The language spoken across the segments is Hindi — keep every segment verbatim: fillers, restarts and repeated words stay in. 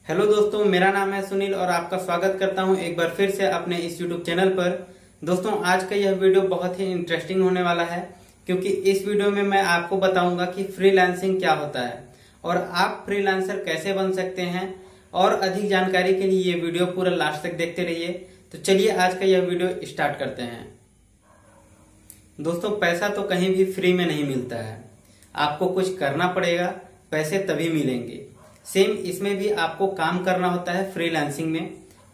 हेलो दोस्तों, मेरा नाम है सुनील और आपका स्वागत करता हूं एक बार फिर से अपने इस यूट्यूब चैनल पर। दोस्तों, आज का यह वीडियो बहुत ही इंटरेस्टिंग होने वाला है क्योंकि इस वीडियो में मैं आपको बताऊंगा कि फ्रीलांसिंग क्या होता है और आप फ्रीलांसर कैसे बन सकते हैं। और अधिक जानकारी के लिए ये वीडियो पूरा लास्ट तक देखते रहिए। तो चलिए आज का यह वीडियो स्टार्ट करते हैं। दोस्तों, पैसा तो कहीं भी फ्री में नहीं मिलता है, आपको कुछ करना पड़ेगा, पैसे तभी मिलेंगे। सेम इसमें भी आपको काम करना होता है। फ्रीलांसिंग में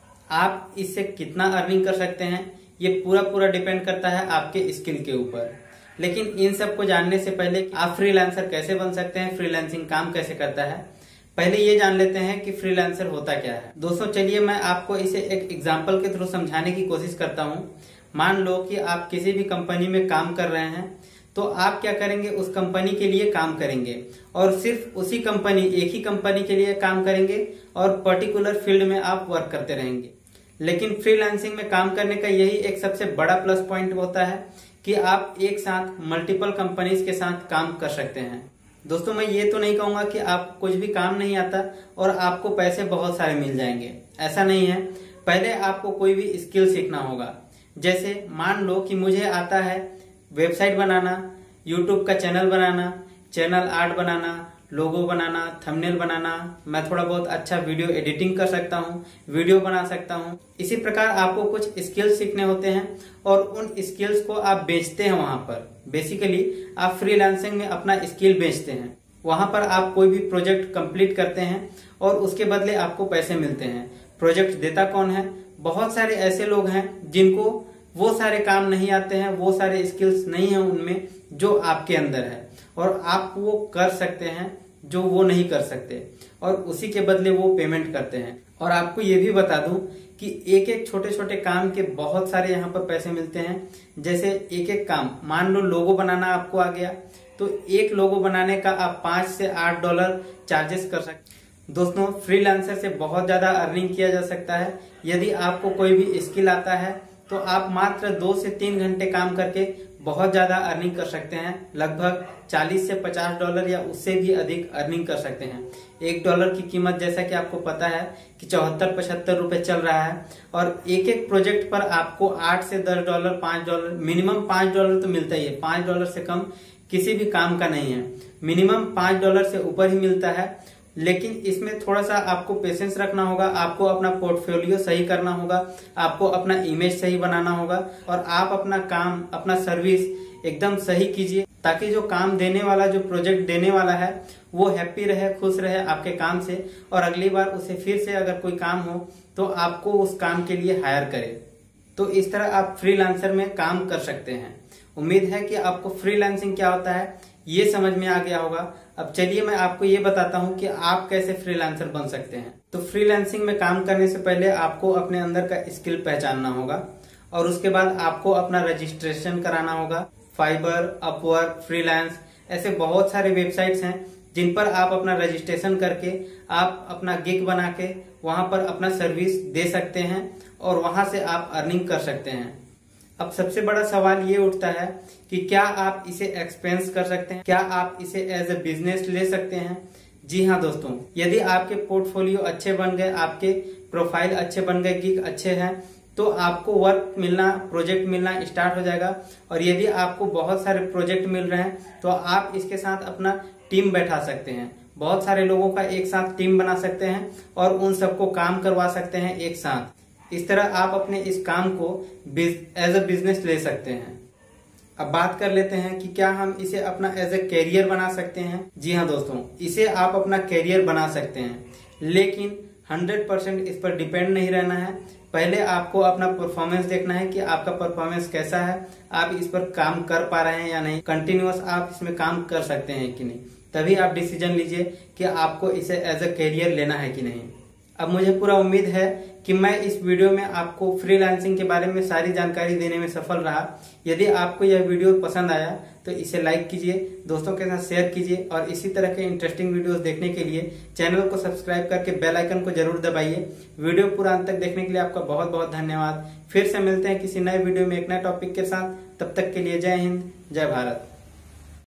आप इससे कितना अर्निंग कर सकते हैं ये पूरा पूरा डिपेंड करता है आपके स्किल के ऊपर। लेकिन इन सब को जानने से पहले आप फ्रीलांसर कैसे बन सकते हैं, फ्रीलांसिंग काम कैसे करता है, पहले ये जान लेते हैं कि फ्रीलांसर होता क्या है। दोस्तों, चलिए मैं आपको इसे एक एग्जाम्पल के थ्रू समझाने की कोशिश करता हूँ। मान लो कि आप किसी भी कंपनी में काम कर रहे हैं, तो आप क्या करेंगे, उस कंपनी के लिए काम करेंगे और सिर्फ उसी कंपनी एक ही कंपनी के लिए काम करेंगे और पर्टिकुलर फील्ड में आप वर्क करते रहेंगे। लेकिन फ्रीलांसिंग में काम करने का यही एक सबसे बड़ा प्लस पॉइंट होता है कि आप एक साथ मल्टीपल कंपनीज के साथ काम कर सकते हैं। दोस्तों, मैं ये तो नहीं कहूंगा कि आप कुछ भी काम नहीं आता और आपको पैसे बहुत सारे मिल जाएंगे, ऐसा नहीं है। पहले आपको कोई भी स्किल सीखना होगा। जैसे मान लो कि मुझे आता है वेबसाइट बनाना, यूट्यूब का चैनल बनाना, चैनल आर्ट बनाना, लोगो बनाना, थंबनेल बनाना, मैं थोड़ा बहुत अच्छा वीडियो एडिटिंग कर सकता हूँ, वीडियो बना सकता हूँ। इसी प्रकार आपको कुछ स्किल्स सीखने होते हैं और उन स्किल्स को आप बेचते हैं। वहां पर बेसिकली आप फ्रीलांसिंग में अपना स्किल बेचते हैं। वहां पर आप कोई भी प्रोजेक्ट कंप्लीट करते हैं और उसके बदले आपको पैसे मिलते हैं। प्रोजेक्ट देता कौन है? बहुत सारे ऐसे लोग हैं जिनको वो सारे काम नहीं आते हैं, वो सारे स्किल्स नहीं है उनमें जो आपके अंदर है, और आप वो कर सकते हैं जो वो नहीं कर सकते, और उसी के बदले वो पेमेंट करते हैं। और आपको ये भी बता दूं कि एक एक छोटे छोटे काम के बहुत सारे यहाँ पर पैसे मिलते हैं। जैसे एक एक काम, मान लो लोगो बनाना आपको आ गया, तो एक लोगो बनाने का आप पांच से आठ डॉलर चार्जेस कर सकते। दोस्तों, फ्रीलांसर से बहुत ज्यादा अर्निंग किया जा सकता है। यदि आपको कोई भी स्किल आता है तो आप मात्र दो से तीन घंटे काम करके बहुत ज्यादा अर्निंग कर सकते हैं। लगभग चालीस से पचास डॉलर या उससे भी अधिक अर्निंग कर सकते हैं। एक डॉलर की कीमत जैसा कि आपको पता है कि चौहत्तर पचहत्तर रुपए चल रहा है, और एक एक प्रोजेक्ट पर आपको आठ से दस डॉलर, पांच डॉलर, मिनिमम पांच डॉलर तो मिलता ही है। पांच डॉलर से कम किसी भी काम का नहीं है, मिनिमम पांच डॉलर से ऊपर ही मिलता है। लेकिन इसमें थोड़ा सा आपको पेशेंस रखना होगा, आपको अपना पोर्टफोलियो सही करना होगा, आपको अपना इमेज सही बनाना होगा, और आप अपना काम, अपना सर्विस एकदम सही कीजिए ताकि जो काम देने वाला, जो प्रोजेक्ट देने वाला है, वो हैप्पी रहे, खुश रहे आपके काम से, और अगली बार उसे फिर से अगर कोई काम हो तो आपको उस काम के लिए हायर करे। तो इस तरह आप फ्रीलांसर में काम कर सकते हैं। उम्मीद है कि आपको फ्रीलांसिंग क्या होता है ये समझ में आ गया होगा। अब चलिए मैं आपको ये बताता हूँ कि आप कैसे फ्रीलांसर बन सकते हैं। तो फ्रीलांसिंग में काम करने से पहले आपको अपने अंदर का स्किल पहचानना होगा, और उसके बाद आपको अपना रजिस्ट्रेशन कराना होगा। फाइबर, अपवर्क, फ्रीलांस, ऐसे बहुत सारे वेबसाइट्स हैं जिन पर आप अपना रजिस्ट्रेशन करके आप अपना गिग बना के वहां पर अपना सर्विस दे सकते हैं और वहां से आप अर्निंग कर सकते हैं। अब सबसे बड़ा सवाल ये उठता है कि क्या आप इसे एक्सपेंस कर सकते हैं, क्या आप इसे एज ए बिजनेस ले सकते हैं? जी हाँ दोस्तों, यदि आपके पोर्टफोलियो अच्छे बन गए, आपके प्रोफाइल अच्छे बन गए, गिग अच्छे हैं, तो आपको वर्क मिलना, प्रोजेक्ट मिलना स्टार्ट हो जाएगा। और यदि आपको बहुत सारे प्रोजेक्ट मिल रहे हैं तो आप इसके साथ अपना टीम बैठा सकते हैं। बहुत सारे लोगों का एक साथ टीम बना सकते हैं और उन सबको काम करवा सकते हैं एक साथ। इस तरह आप अपने इस काम को एज ए बिजनेस ले सकते हैं। अब बात कर लेते हैं कि क्या हम इसे अपना एज ए कैरियर बना सकते हैं। जी हाँ दोस्तों, इसे आप अपना कैरियर बना सकते हैं, लेकिन हंड्रेड परसेंट इस पर डिपेंड नहीं रहना है। पहले आपको अपना परफॉर्मेंस देखना है कि आपका परफॉर्मेंस कैसा है, आप इस पर काम कर पा रहे हैं या नहीं, कंटिन्यूअस आप इसमें काम कर सकते हैं कि नहीं, तभी आप डिसीजन लीजिए कि आपको इसे एज ए कैरियर लेना है कि नहीं। अब मुझे पूरा उम्मीद है कि मैं इस वीडियो में आपको फ्रीलांसिंग के बारे में सारी जानकारी देने में सफल रहा। यदि आपको यह वीडियो पसंद आया तो इसे लाइक कीजिए, दोस्तों के साथ शेयर कीजिए, और इसी तरह के इंटरेस्टिंग वीडियोस देखने के लिए चैनल को सब्सक्राइब करके बेल आइकन को जरूर दबाइए। वीडियो पूरा अंत तक देखने के लिए आपका बहुत बहुत धन्यवाद। फिर से मिलते हैं किसी नए वीडियो में एक नए टॉपिक के साथ। तब तक के लिए जय हिंद, जय भारत।